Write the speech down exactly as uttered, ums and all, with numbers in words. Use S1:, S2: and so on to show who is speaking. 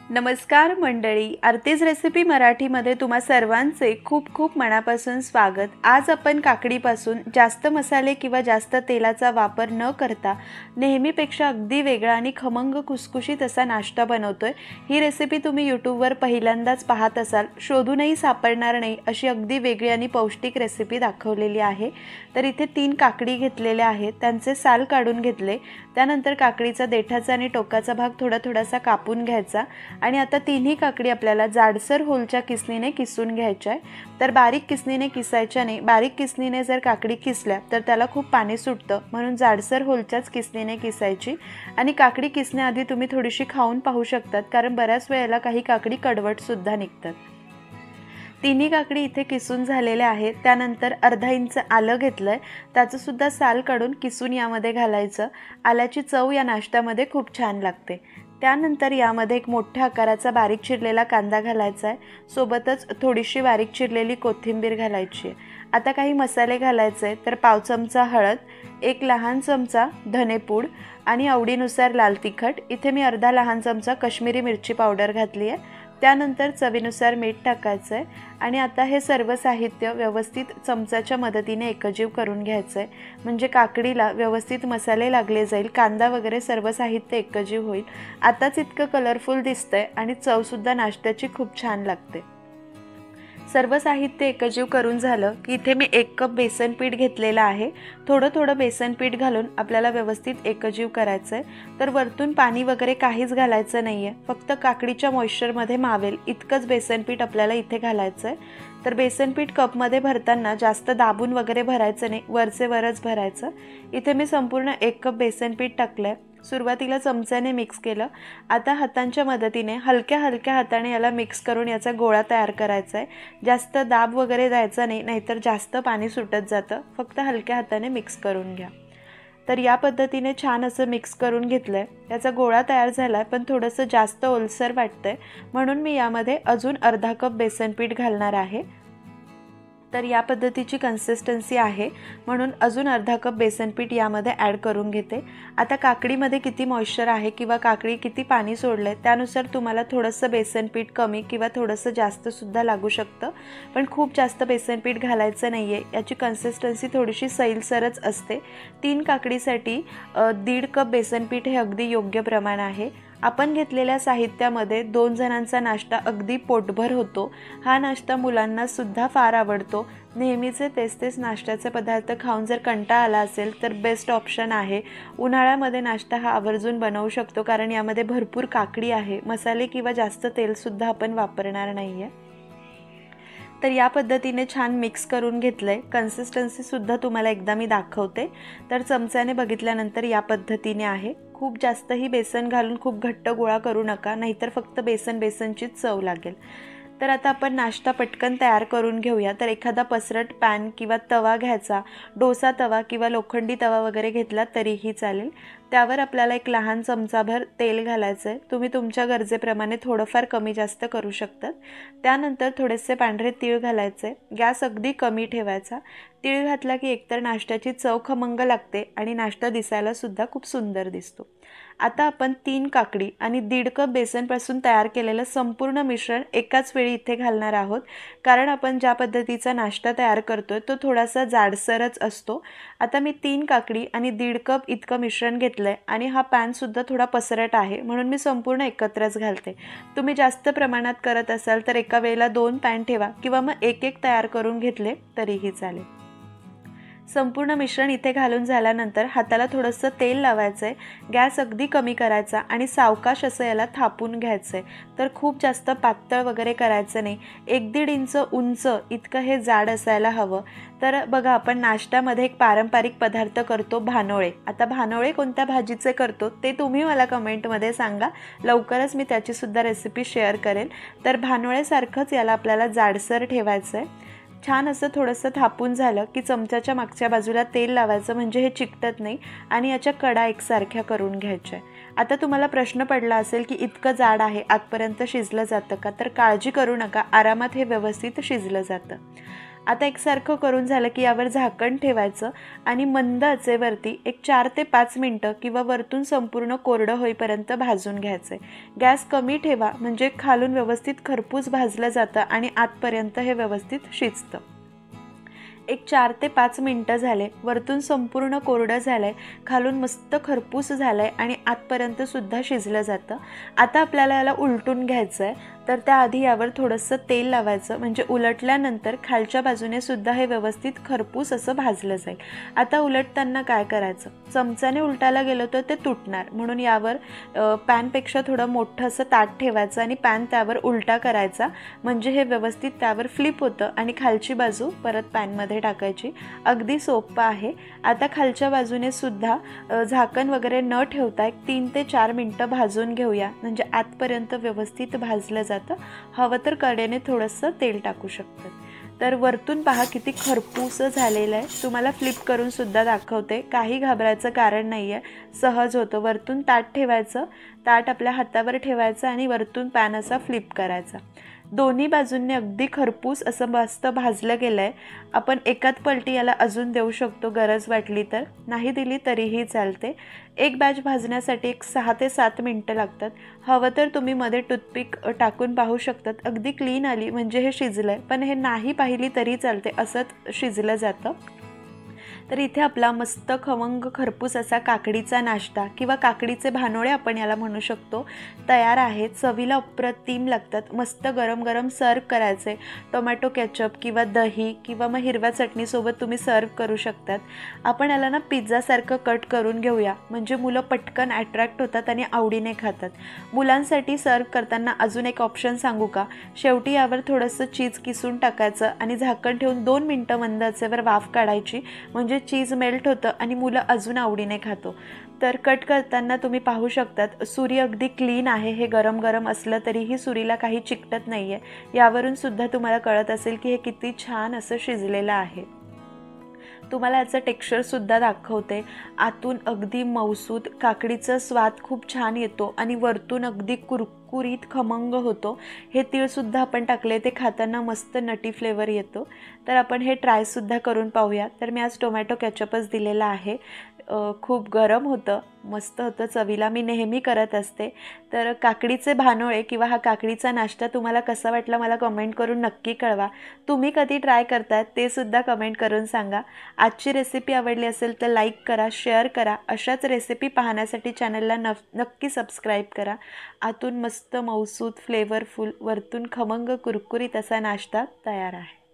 S1: नमस्कार मंडळी, आरतीज रेसिपी मराठीमध्ये तुम्हा सर्वांचे खूप खूप मनापासून स्वागत। आज आपण काकडीपासून जास्त मसाले किंवा जास्त तेलाचा वापर न करता नेहमीपेक्षा अगदी वेगळा आणि खमंग खुसखुशीत असा नाश्ता बनवतोय। ही रेसिपी तुम्ही यूट्यूबवर पहिल्यांदाच पाहत असाल, शोधूनही सापडणार नाही अशी अगदी वेगळी आणि पौष्टिक रेसिपी दाखवलेली आहे। तर इथे तीन काकडी घेतलेल्या आहेत, त्यांचे साल काढून घेतले। त्यानंतर काकडीचा देठाचा आणि टोकाचा भाग थोडा थोडासा कापून घ्यायचा आणि आता तिन्ही काकडी आपल्याला जाडसर होलच्या किसणीने किसून घ्यायच्या आहे। तर बारीक किसणीने किसायच्या नाही, बारीक किसणीने जर काकडी किसल्या तर त्याला खूप पाणी सुटतं, म्हणून जाडसर होलच्याच किसणीने किसायची। आणि काकडी किसण्याआधी तुम्ही थोडीशी खाऊन पाहू शकतात, कारण बऱ्याच वेळेला काही काकडी कडवट सुद्धा निघतात। तिन्ही काकडी इथे किसून झालेल्या आहेत। त्यानंतर अर्धा इंच आलं घेतलंय, त्याचं सुद्धा साल काढून किसून यामध्ये घालायचं। आल्याची चव या नाश्त्यामध्ये खूप छान लागते। त्यानंतर यामध्ये एक मोठ्या आकाराचा बारीक चिरलेला कांदा घालायचा आहे, सोबतच थोडीशी बारीक चिरलेली कोथिंबीर घालायची आहे। आता काही मसाले घालायचे, तर पाव चमचा हळद, एक लहान चमचा धनेपूड आणि आवडीनुसार लाल तिखट। इथे मी अर्धा लहान चमचा काश्मीरी मिरची पावडर घातली आहे। त्यानंतर चवीनुसार मीठ टाकायचं आहे आणि आता हे सर्व साहित्य व्यवस्थित चमच्याच्या मदतीने एकजीव करून घ्यायचं आहे, म्हणजे काकडीला व्यवस्थित मसाले लागले जाईल, कांदा वगैरे सर्व साहित्य एकजीव होईल। आताच इतकं कलरफुल दिसतंय आणि चव सुद्धा नाश्त्याची खूप छान लागते। सर्व साहित्य एकजीव करून झालं की इथे मी एक कप बेसन पीठ घेतलेलं आहे। थोडं थोडं बेसन पीठ घालून आपल्याला व्यवस्थित एकजीव करायचं आहे। तर वरतून पाणी वगैरे काहीच घालायचं नाहीये, फक्त काकडीच्या मॉइश्चरमध्ये मावेल इतकंच बेसन पीठ आपल्याला इथे घालायचं आहे। तर बेसन पीठ कपमध्ये भरताना जास्त दाबून वगैरे भरायचं नाही, वरचे वरच भरायचं। इथे मी संपूर्ण एक कप बेसन पीठ टाकलंय। सुरुवातीला चमच्याने मिक्स केलं, आता हातांच्या मदतीने हलक्या हलक्या हाताने याला मिक्स करून याचा गोळा तयार करायचा आहे। जास्त दाब वगैरे द्यायचा नाही, नाहीतर जास्त पाणी सुटत जातं। फक्त हलक्या हाताने मिक्स करून घ्या। तर या पद्धतीने छान असं मिक्स करून घेतलंय। याचा गोळा तयार झालाय, पण थोडंसं जास्त ओलसर वाटतंय, म्हणून मी यामध्ये अजून अर्धा कप बेसन पीठ घालणार आहे। तर या पद्धतीची कन्सिस्टन्सी आहे, म्हणून अजून अर्धा कप बेसन पीठ यामध्ये ॲड करून घेते। आता काकडीमध्ये किती मॉइश्चर आहे किंवा काकडी किती पाणी सोडले त्यानुसार तुम्हाला थोडंसं बेसन पीठ कमी किंवा थोडंसं जास्त सुद्धा लागू शकतं, पण खूप जास्त बेसन पीठ घालायचं नाहीये। याची कन्सिस्टन्सी थोडीशी सैलसरच असते। तीन काकडीसाठी दीड कप बेसन पीठ हे अगदी योग्य प्रमाण आहे। आपण घेतलेल्या साहित्यामध्ये दोन जणांचा नाश्ता अगदी पोटभर होतो। हा नाश्ता मुलांना सुद्धा फार आवडतो। नेहमीचे तेच तेच नाश्त्याचे पदार्थ खाऊन जर कंटाळा आला असेल तर बेस्ट ऑप्शन आहे। उन्हाळ्यामध्ये नाश्ता हा आवर्जून बनवू शकतो, कारण यामध्ये भरपूर काकडी आहे, मसाले किंवा जास्त तेल सुद्धा आपण वापरणार नाहीये। तर या पद्धतीने छान मिक्स करून घेतलंय। कन्सिस्टन्सी सुद्धा तुम्हाला एकदा मी दाखवते। तर चमच्याने बघितल्यानंतर या पद्धतीने आहे। खूप जास्तही बेसन घालून खूप घट्ट गोळा करू नका, नाहीतर फक्त बेसन बेसनचीच चव लागेल। तर आता आपण नाश्ता पटकन तयार करून घेऊया। तर एखादा पसरट पॅन किंवा तवा घ्यायचा, डोसा तवा किंवा लोखंडी तवा वगैरे घेतला तरीही चालेल। त्यावर आपल्याला एक लहान चमचाभर तेल घालायचं आहे। तुम्ही तुमच्या गरजेप्रमाणे थोडंफार कमी जास्त करू शकतात। त्यानंतर थोडेसे पांढरे तीळ घालायचे, गॅस अगदी कमी ठेवायचा। तीळ घातला की एकतर नाश्त्याची चव खमंग लागते आणि नाश्ता दिसायला सुद्धा खूप सुंदर दिसतो। आता आपण तीन काकडी आणि दीड कप बेसनपासून तयार केलेलं संपूर्ण मिश्रण एकाच वेळी इथे घालणार आहोत, कारण आपण ज्या पद्धतीचा नाश्ता तयार करतोय तो थोडासा जाडसरच असतो। आता मी तीन काकडी आणि दीड कप इतकं मिश्रण घेतलंय आणि हा पॅन सुद्धा थोडा पसरट आहे, म्हणून मी संपूर्ण एकत्रच घालते। तुम्ही जास्त प्रमाणात करत असाल तर एका वेळेला दोन पॅन ठेवा किंवा मग एक एक तयार करून घेतले तरीही चालेल। संपूर्ण मिश्रण इथे घालून झाल्यानंतर हाताला थोडंसं तेल लावायचं आहे, गॅस अगदी कमी करायचा आणि सावकाश असं याला थापून घ्यायचं आहे। तर खूप जास्त पातळ वगैरे करायचं नाही, एक दीड इंच उंच इतकं हे जाड असायला हवं। तर बघा, आपण नाश्त्यामध्ये एक पारंपरिक पदार्थ करतो भानोळे। आता भानोळे कोणत्या भाजीचे करतो ते तुम्ही मला कमेंटमध्ये सांगा, लवकरच मी त्याची सुद्धा रेसिपी शेअर करेन। तर भानोळेसारखंच याला आपल्याला जाडसर ठेवायचं आहे। छान असं थोडंसं थापून झालं की चमच्याच्या मागच्या बाजूला तेल लावायचं, म्हणजे हे चिकटत नाही आणि याच्या कडा एकसारख्या करून घ्यायच्या। आता तुम्हाला प्रश्न पडला असेल की इतकं जाड आहे, आतपर्यंत शिजलं जातं का? तर काळजी करू नका, आरामात हे व्यवस्थित शिजलं जातं। आता एकसारखं करून झालं की यावर झाकण ठेवायचं आणि मंद आचेवरती एक चार ते पाच मिनटं किंवा वरतून संपूर्ण कोरडं होईपर्यंत भाजून घ्यायचं आहे। गॅस कमी ठेवा म्हणजे खालून व्यवस्थित खरपूस भाजलं जातं आणि आतपर्यंत हे व्यवस्थित शिजतं। एक चार ते पाच मिनटं झाले, वरतून संपूर्ण कोरडं झालंय, खालून मस्त खरपूस झालंय आणि आतपर्यंत सुद्धा शिजलं जातं। आता आपल्याला याला उलटून घ्यायचं आहे, तर त्याआधी यावर थोडंसं तेल लावायचं म्हणजे उलटल्यानंतर खालच्या बाजूने सुद्धा हे व्यवस्थित खरपूस असं भाजलं जाईल। आता उलटताना काय करायचं, चमच्याने उलटायला गेलं तर ते तुटणार, म्हणून यावर पॅनपेक्षा थोडं मोठं असं ताट ठेवायचं आणि पॅन त्यावर उलटा करायचा म्हणजे हे व्यवस्थित त्यावर फ्लिप होतं आणि खालची बाजू परत पॅनमध्ये टाकायची। अगदी सोपं आहे। आता खालच्या बाजूने सुद्धा झाकण वगैरे न ठेवता एक तीन ते चार मिनटं भाजून घेऊया म्हणजे आतपर्यंत व्यवस्थित भाजलं जातं। हवं तर कडेने थोडंसं तेल टाकू शकतात। तर वरतून पहा किती खरपूस झालेलं आहे। तुम्हाला फ्लिप करून सुद्धा दाखवते, काही घाबरायचं कारण नाही आहे, सहज होतं। वरतून ताट ठेवायचं, ताट आपल्या हातावर ठेवायचं आणि वरतून पॅन असा फ्लिप करायचा। दोन्ही बाजूंनी अगदी खरपूस असं मस्त भाजलं गेलं आहे। आपण एकात पलटी याला अजून देऊ शकतो गरज वाटली तर, नाही दिली तरीही चालते। एक बॅच भाजण्यासाठी एक सहा ते सात मिनटं लागतात। हवं तर तुम्ही मध्ये टूथपिक टाकून पाहू शकतात, अगदी क्लीन आली म्हणजे हे शिजलं आहे, पण हे नाही पाहिली तरी चालते, असंच शिजलं जातं। तर इथे आपला मस्त खमंग खरपूस असा काकडीचा नाश्ता किंवा काकडीचे भानोळे आपण याला म्हणू शकतो तयार आहे। चवीला अप्रतिम लागतात, मस्त गरम गरम सर्व करायचे। टोमॅटो केचप किंवा दही किंवा मग हिरव्या चटणीसोबत तुम्ही सर्व करू शकतात। आपण याला ना पिझ्झासारखं कट करून घेऊया म्हणजे मुलं पटकन अट्रॅक्ट होतात आणि आवडीने खातात। मुलांसाठी सर्व करताना अजून एक ऑप्शन सांगू का, शेवटी यावर थोडंसं चीज किसून टाकायचं आणि झाकण ठेवून दोन मिनटं मंद आचेवर वाफ काढायची म्हणजे चीज मेल्ट होतं आणि मुलं अजून आवडीने खातो। तर कट करताना तुम्ही पाहू शकतात सुरी अगदी क्लीन आहे, हे गरम गरम असलं तरीही सुरीला काही चिकटत नाही आहे। यावरून सुद्धा तुम्हाला कळत असेल की हे किती छान असं शिजलेलं आहे। तुम्हाला याचं टेक्स्चर सुद्धा दाखवते, आतून अगदी मऊसूत, काकडीचा स्वाद खूप छान येतो आणि वरतून अगदी कुरकुरीत खमंग होतो। हे तीळ सुद्धा आपण टाकले, ते खाताना मस्त नटी फ्लेवर येतो। तर आपण हे ट्राय सुद्धा करून पाहूया। तर मी आज टोमॅटो केचपच दिलेला आहे, खूप गरम होतं, मस्त होतं चवीला, मी नेहमी करत असते। तर काकडीचे भानोळे किंवा हा काकडीचा नाश्ता तुम्हाला कसा वाटला मला कमेंट करून नक्की कळवा। तुम्ही कधी ट्राय करताय ते सुद्धा कमेंट करून सांगा। आजची रेसिपी आवडली असेल तर लाईक करा, शेअर करा। अशाच रेसिपी पाहण्यासाठी चॅनलला नक्की सबस्क्राईब करा। आतून मस्त मऊसूत फ्लेवरफुल, वरतून खमंग कुरकुरीत असा नाश्ता तयार आहे।